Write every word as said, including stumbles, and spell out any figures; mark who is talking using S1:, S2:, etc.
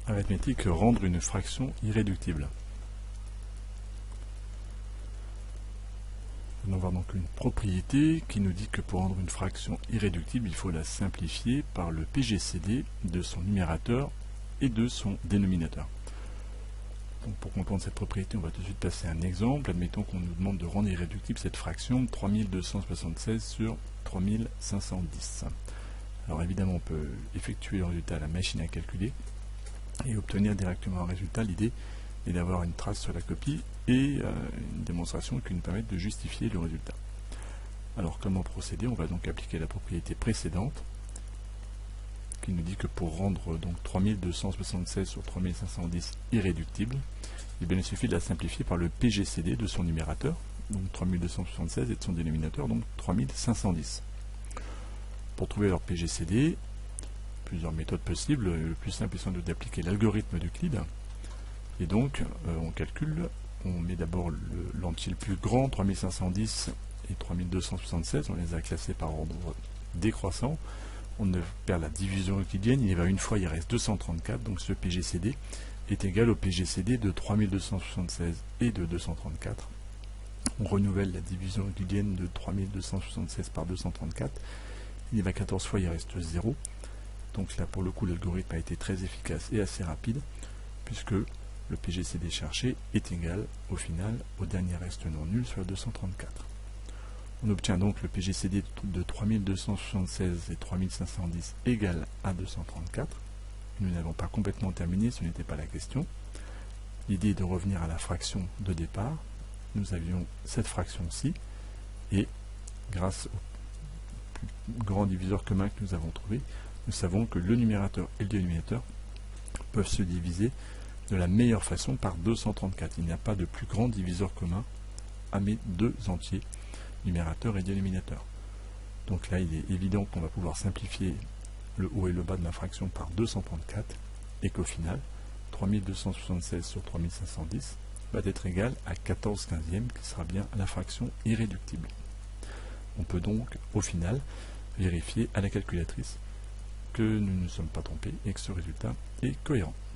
S1: Arithmétique, rendre une fraction irréductible. Nous allons voir donc une propriété qui nous dit que pour rendre une fraction irréductible, il faut la simplifier par le P G C D de son numérateur et de son dénominateur. Donc pour comprendre cette propriété, on va tout de suite passer à un exemple. Admettons qu'on nous demande de rendre irréductible cette fraction trois mille deux cent soixante-seize sur trois mille cinq cent dix. Alors évidemment, on peut effectuer le résultat à la machine à calculer et obtenir directement un résultat. L'idée est d'avoir une trace sur la copie et euh, une démonstration qui nous permette de justifier le résultat. Alors comment procéder? On va donc appliquer la propriété précédente qui nous dit que pour rendre donc trois mille deux cent soixante-seize sur trois mille cinq cent dix irréductible, eh bien, il suffit de la simplifier par le P G C D de son numérateur, donc trois mille deux cent soixante-seize, et de son dénominateur, donc trois mille cinq cent dix. Pour trouver leur P G C D, plusieurs méthodes possibles. Le plus simple est sans doute d'appliquer l'algorithme d'Euclide. Et donc, euh, on calcule, on met d'abord l'entier le, le plus grand, trois mille cinq cent dix et trois mille deux cent soixante-seize, on les a classés par ordre décroissant. On perd la division euclidienne, il y va une fois, il reste deux cent trente-quatre, donc ce P G C D est égal au P G C D de trois mille deux cent soixante-seize et de deux cent trente-quatre. On renouvelle la division euclidienne de trois mille deux cent soixante-seize par deux cent trente-quatre, il y va quatorze fois, il reste zéro. Donc là, pour le coup, l'algorithme a été très efficace et assez rapide, puisque le P G C D cherché est égal, au final, au dernier reste non nul, soit deux cent trente-quatre. On obtient donc le P G C D de trois mille deux cent soixante-seize et trois mille cinq cent dix égal à deux cent trente-quatre. Nous n'avons pas complètement terminé, ce n'était pas la question. L'idée est de revenir à la fraction de départ. Nous avions cette fraction-ci, et grâce au plus grand diviseur commun que nous avons trouvé, nous savons que le numérateur et le dénominateur peuvent se diviser de la meilleure façon par deux cent trente-quatre. Il n'y a pas de plus grand diviseur commun à mes deux entiers, numérateur et dénominateur. Donc là, il est évident qu'on va pouvoir simplifier le haut et le bas de ma fraction par deux cent trente-quatre, et qu'au final, trois mille deux cent soixante-seize sur trois mille cinq cent dix va être égal à quatorze quinzièmes, qui sera bien la fraction irréductible. On peut donc, au final, vérifier à la calculatrice que nous ne nous sommes pas trompés et que ce résultat est cohérent.